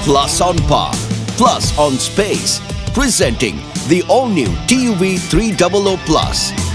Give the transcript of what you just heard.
plus on power, plus on space. Presenting the all-new TUV 300 Plus.